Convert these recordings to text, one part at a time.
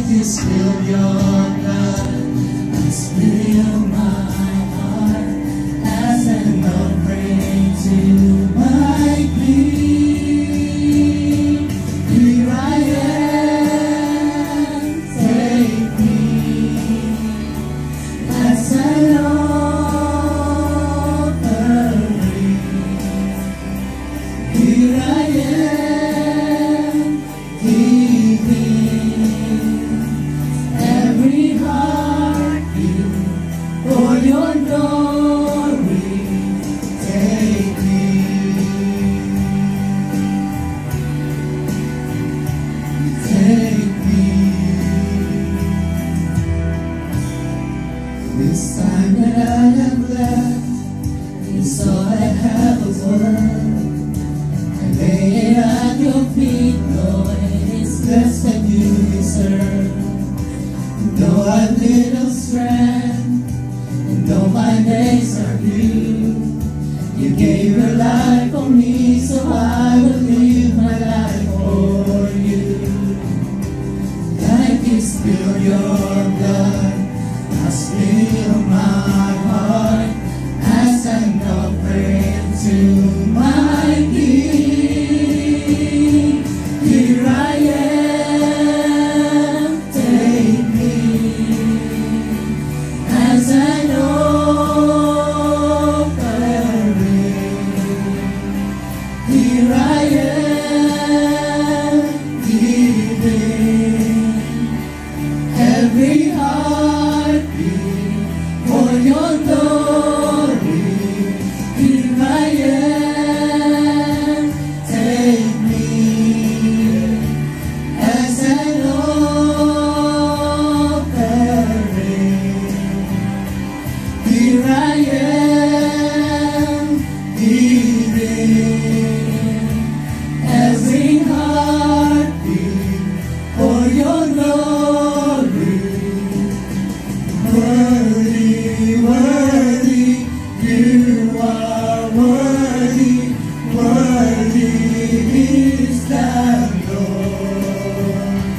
you spilled your blood. I spill my heart as an offering to my King. Here I am, take me as an offering. Here I am, giving every heartbeat for your glory. Take me, take me. This time that I have left, it's all I have is worth. I lay it at your feet, knowing it's less than you deserve. Though I've little strength, and though my days are few, you gave your life for me, so I will live my life for you. Like you spilled your blood, I spill my heart as an offering to my King. Here I am, take me as an offering. Here I am, giving every heartbeat for your glory. Here I am, take me as an offering. Here I am, giving every heartbeat for your glory. Worthy, worthy, you are worthy, worthy is the Lord.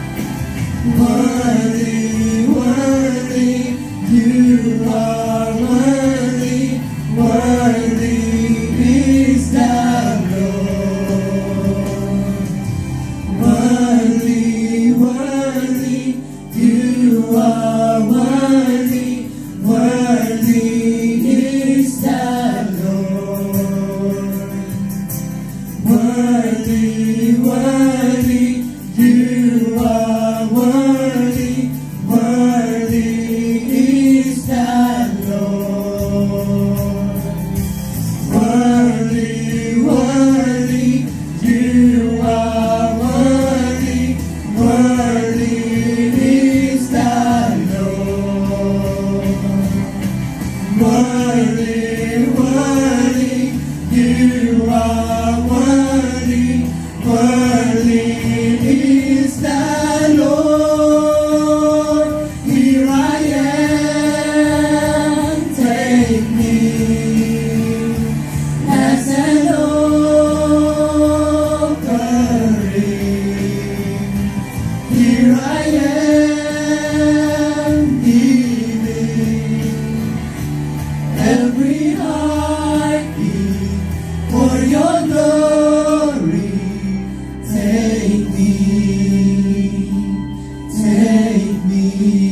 Worthy, worthy, you are worthy, worthy is the Lord. Worthy, worthy, you are worthy, worthy is the Lord. Worthy, worthy, you are worthy, worthy is the Lord. Worthy, worthy, you are worthy, worthy is the Lord. Worthy, worthy, you are worthy, worthy is the Lord. Here I am, take me as an offering. Here I am, giving every heartbeat for your glory. Take me, take me.